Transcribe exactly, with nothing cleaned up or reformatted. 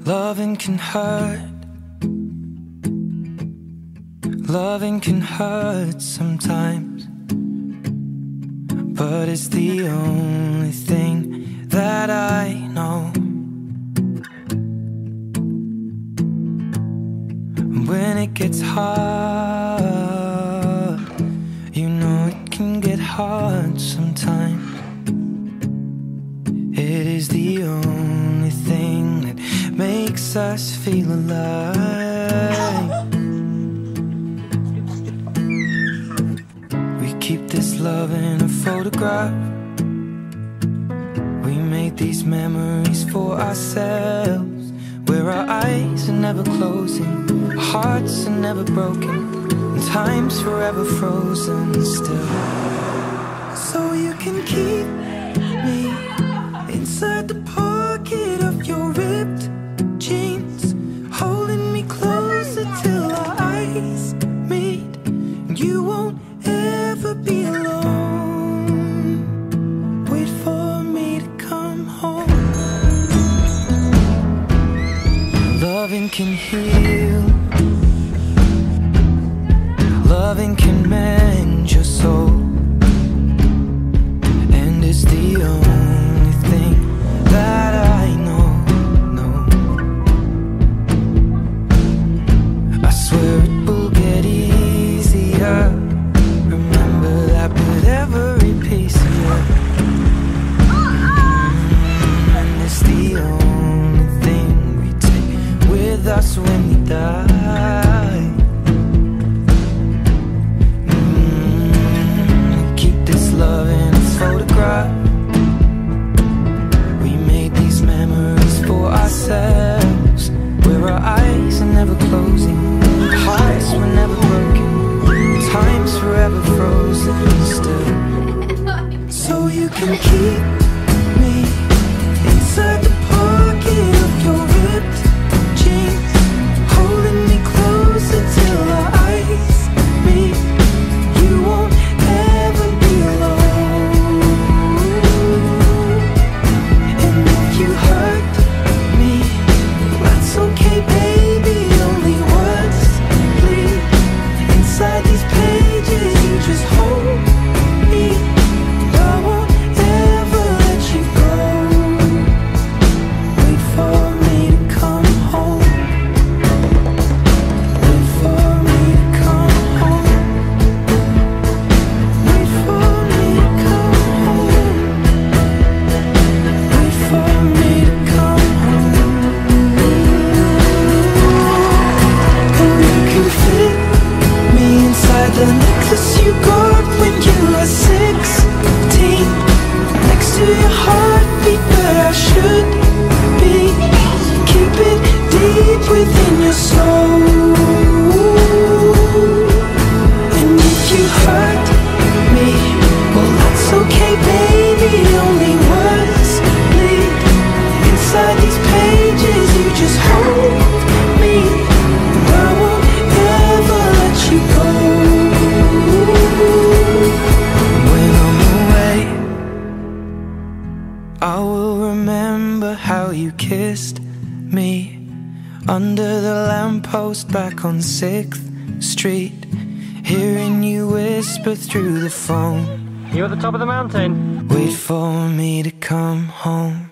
Loving can hurt. Loving can hurt sometimes, but it's the only thing that I know. When it gets hard, you know it can get hard sometimes. It is the only thing that makes us feel alive. We keep this love in a photograph. We made these memories for ourselves, where our eyes are never closing, our hearts are never broken, and time's forever frozen still. So you can keep me inside the pocket of your ripped jeans, holding me closer till our eyes meet, and you won't ever be alone. Wait for me to come home. Loving can heal. Loving can mend your soul, and it's the only thing that I know, no. I swear it will get easier. Remember that with every piece of you. And it's the only thing we take with us when we die. Mm, keep this love in a photograph. We made these memories for ourselves, where our eyes are never closing, our hearts were never broken, time's forever frozen still. So you can keep me inside the pocket of your ripped jeans, holding me closer till our eyes meet. You won't ever be alone. And if you hurt me, that's okay, baby. Only words bleed inside these pages. You just hold me, and I won't ever let you go. Wait for me to come home. Wait for me to come home. Wait for me to come home. Wait for me to come home. And you can fit me inside the necklace you got when you were sixteen, next to your heartbeat where I should be. Keep it deep within your soul. And if you hurt me, well that's okay, baby. Only words bleed inside these pages. You just hold me, and I won't ever let you go. When I'm away, I will remember how you kissed me under the lamppost back on sixth street, hearing you whisper through the phone, You at the top of the mountain? wait for me to come home.